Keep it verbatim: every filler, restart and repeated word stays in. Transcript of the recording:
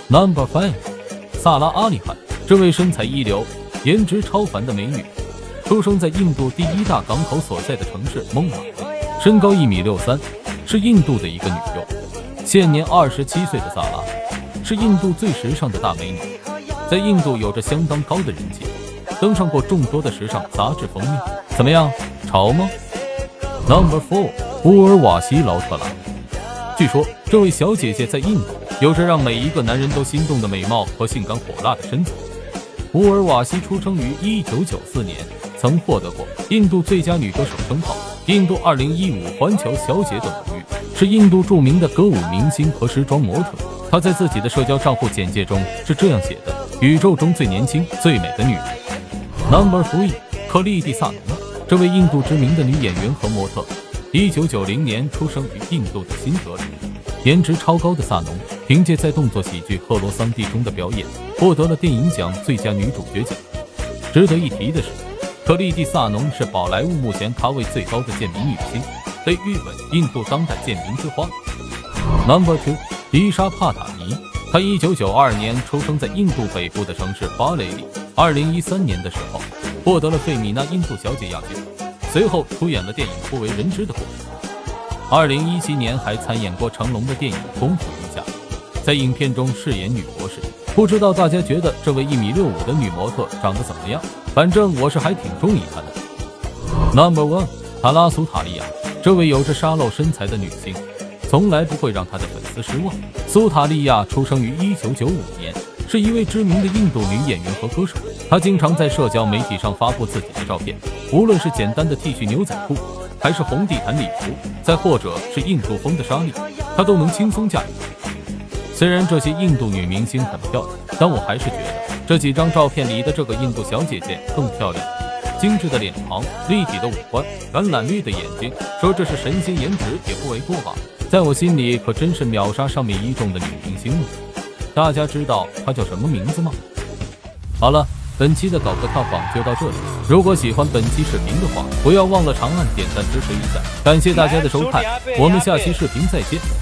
Number five， 萨拉·阿里汗，这位身材一流、颜值超凡的美女，出生在印度第一大港口所在的城市孟买，身高一米六三，是印度的一个女优。现年二十七岁的萨拉，是印度最时尚的大美女，在印度有着相当高的人气，登上过众多的时尚杂志封面。怎么样，潮吗 ？Number four， 乌尔瓦西·劳特拉。据说这位小姐姐在印度有着让每一个男人都心动的美貌和性感火辣的身材。乌尔瓦西出生于一九九四年，曾获得过印度最佳女歌手称号、印度二零一五环球小姐等荣誉，是印度著名的歌舞明星和时装模特。她在自己的社交账户简介中是这样写的：宇宙中最年轻、最美的女人。Number three， 克莉蒂·萨农，这位印度知名的女演员和模特，一九九零年出生于印度的新德里。颜值超高的萨农，凭借在动作喜剧《赫罗桑蒂》中的表演，获得了电影奖最佳女主角奖。值得一提的是，克莉蒂·萨农是宝莱坞目前咖位最高的健美女星，被誉为印度当代健美之花。Number two， 迪莎·帕塔尼，她一九九二年出生在印度北部的城市巴雷里，二零一三年的时候获得了费米娜印度小姐亚军，随后出演了电影《不为人知的故事》。二零一七年还参演过成龙的电影《功夫瑜伽》，在影片中饰演女博士。不知道大家觉得这位一米六五的女模特长得怎么样？反正我是还挺中意她的。Number one， 塔拉苏塔利亚，这位有着沙漏身材的女星，从来不会让她的粉丝失望。苏塔利亚出生于一九九五年，是一位知名的印度女演员和歌手。她经常在社交媒体上发布自己的照片，无论是简单的 T 恤牛仔裤，还是红地毯礼服，再或者是印度风的纱丽，她都能轻松驾驭。虽然这些印度女明星很漂亮，但我还是觉得这几张照片里的这个印度小姐姐更漂亮。精致的脸庞，立体的五官，橄榄绿的眼睛，说这是神仙颜值也不为过吧。在我心里可真是秒杀上面一众的女明星了。大家知道她叫什么名字吗？好了，本期的搞个跳访就到这里。如果喜欢本期视频的话，不要忘了长按点赞支持一下。感谢大家的收看，我们下期视频再见。